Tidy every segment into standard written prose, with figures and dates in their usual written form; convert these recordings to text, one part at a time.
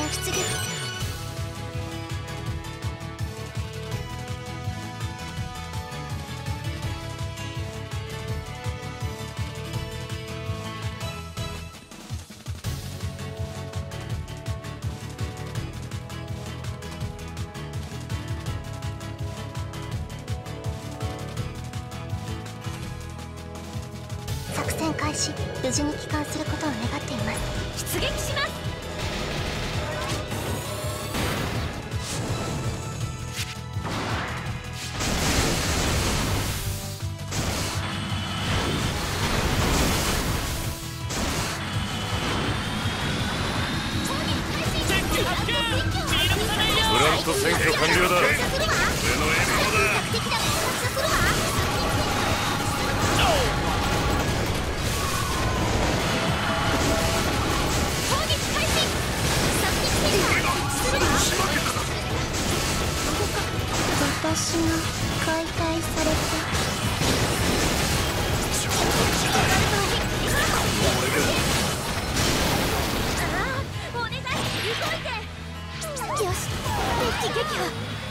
出撃。作戦開始。無事に帰還することを願っています。出撃します。 フラント選挙完了だ。俺の援護だ。 私が解体された。お願い、動いて。よし、敵撃破。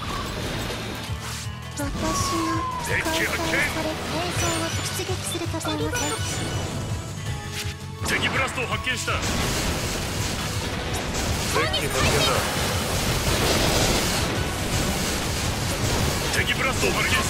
私が解体された。映像を出撃する拠点を選択。 敵ブラストを発見した。敵発見だ。敵ブラストを発見した。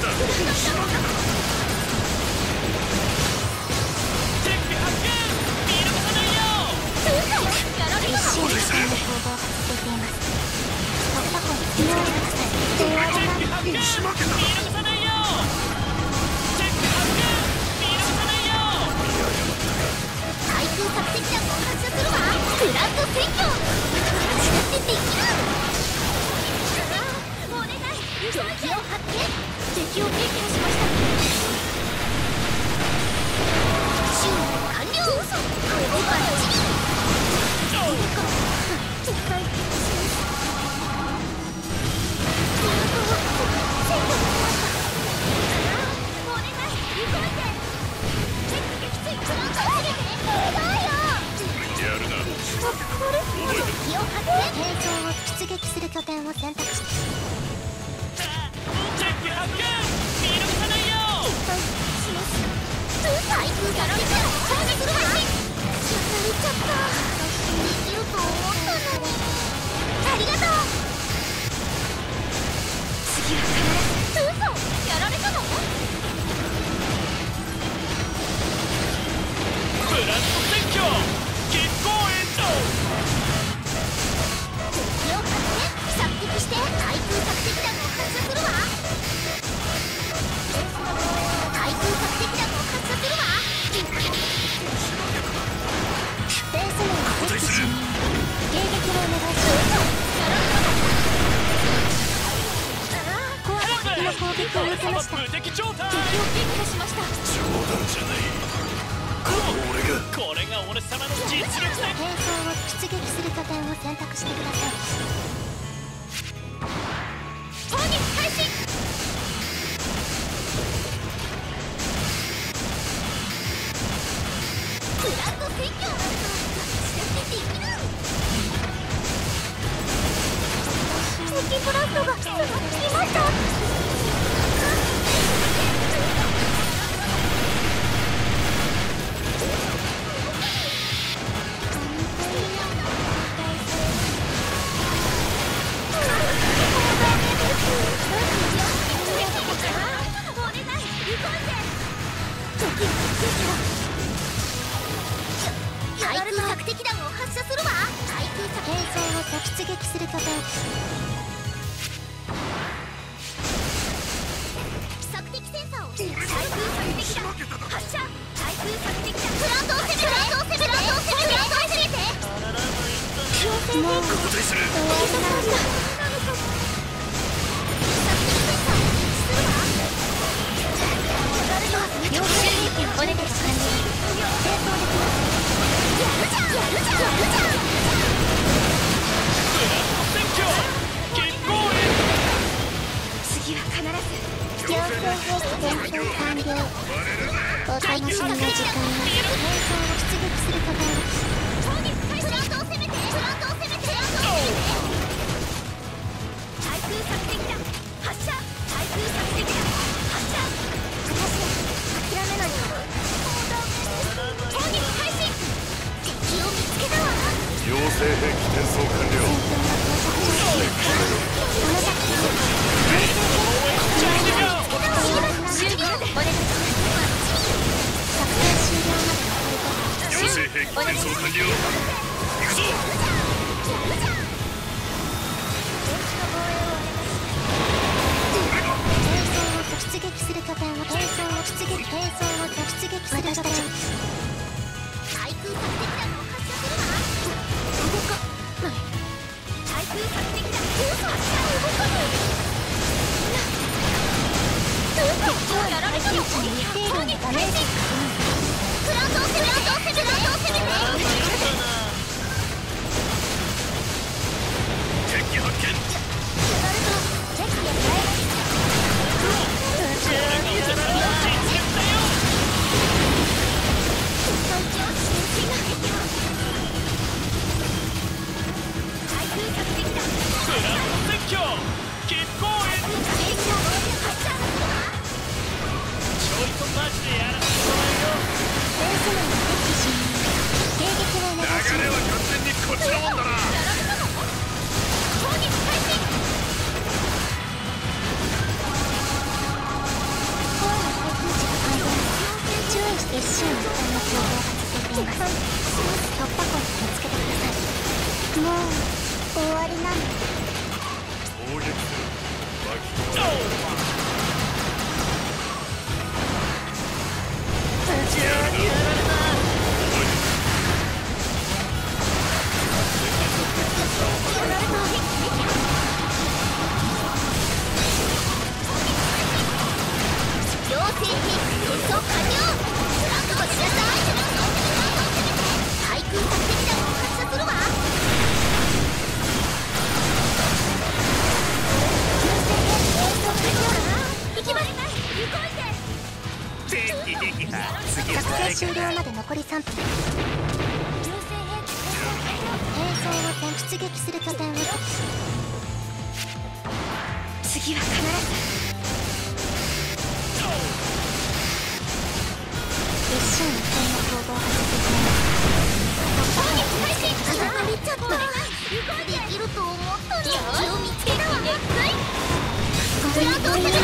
敵発見。見逃さないよ。 一心でその行動が続いています。突破口に能力さえ電話で敵発見。見逃さないよ。敵発見。見逃さないよ。 対空索敵弾を発射するわ。グランド占拠。私だってできる。敵を発見。敵を撃破しました。修理完了。これでバッチリ。撤回します。お願い、動いて。撃墜。フランスを全てやるな。 敵を発見。映像を出撃する拠点を選択して。 敵発見。見逃さないよ。 します。対空から撃破するわ。やられちゃった。私できると思ったのに。ありがとう。次は必ず。嘘。やられたの？ ブラスト占拠。実行援助。 敵を発見。索敵して対空索敵弾を発射するわ。対空索敵弾を発射するわ。ベース面を撃破し、迎撃をお願いします。やられたの？コアが敵の攻撃を受けました。敵を撃破しました。 冗談じゃない。これが俺様の実力だ。 兵装を出撃する拠点を選択してください。攻撃開始。グランド占拠。私だってできる。敵ブラストが来ました。対空索敵弾を発射するわ。対空索兵装を出撃する拠点。索敵センサーを対空索敵弾発射。対空索敵弾フランドを攻めて。フランドを攻めて。フランドを攻めて。もう交代する。 要請兵器をお願いします。成功できます。やるじゃん。やるじゃん。やるじゃん。 ブラスト占拠。実行援次は必ず。要請兵器転送完了。お楽しみの時間が。兵装を出撃する拠点。フランドを攻めて。フランドを攻めて。 兵器転送完了。妖精兵器転送完了。行くぞ。 出撃する拠点を出撃する拠点対空作戦団の発射するわ。動かない。対空作戦団発射動かない。やられたの。攻撃開始。フランスを攻めて。 敵発見。流れは完全にこっちのもんだな。一瞬の攻撃を発生しています。突破口を見つけてください。もう終わりなの。 攻撃する。巻き込まれる。 妖精兵器転送完了。対空作戦団を発射するわ。行きます。作戦終了まで残り3分。兵装を出撃する拠点を次は必ず。一瞬の攻撃を発生します。できると思ったの。敵を見つけたわ。フランスを攻めて。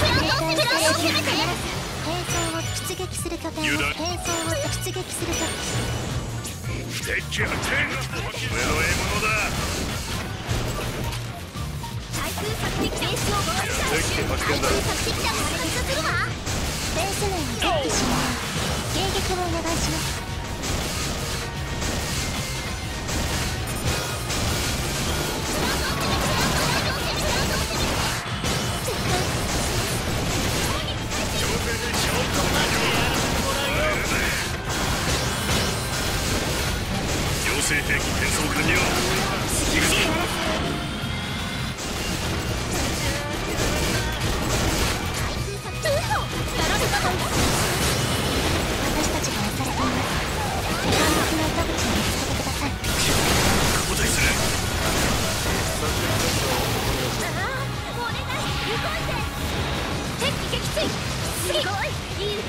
兵装を出撃する拠点を出撃する拠点。 敵発見。俺の獲物だ。 対空作敵兵装を発射するわ。ベース内に敵機侵入。迎撃をお願いします。 妖精兵器転送完了。行くぞ。 私たちが押されています。反撃の糸口を見つけてください。 交代する。 お願い動いて。敵撃墜。すごいいいね。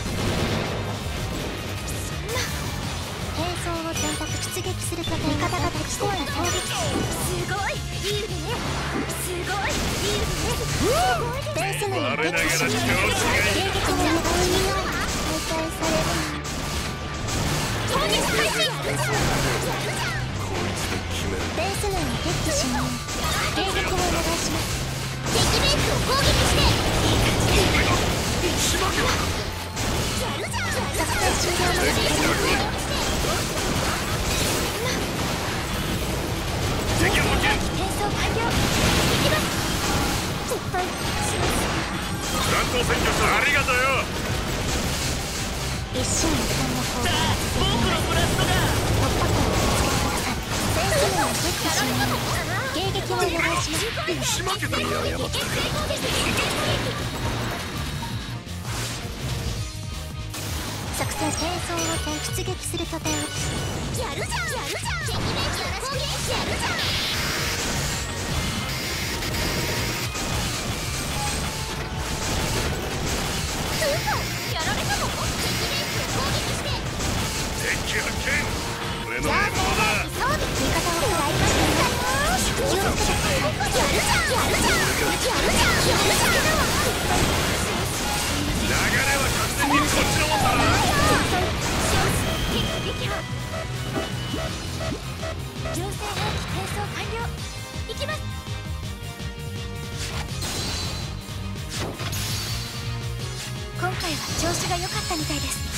そんな兵装を選択出撃する拠点。味方が敵攻へ攻撃。すごいいいね。すごいいいね。ベース内に敵機侵入。迎撃をお願いします。再開される。攻撃開始。ベース内に敵機侵入。迎撃をお願いします。敵ベースを攻撃して。やるじゃん。作戦終了まで敵発見。 敵発見。 転送完了。行きます。失敗します。 フランコ戦術ありがとうよ。 一瞬の攻撃を僕のブラストが突破口を見つけてください。ベース内に敵機侵入。迎撃をお願いします。 押し負けた。 作戦兵装を出撃する拠点を。やるじゃん。敵ベース攻撃やるじゃん。やられたの？敵ベースを攻撃して。 敵発見。俺装備味方を食らいましたよ。気をつけてください。やるじゃんやるじゃんやるじゃんやるじゃん。 流れは完全にこっちのもんだな。 純正兵器転送完了。行きます。今回は調子が良かったみたいです。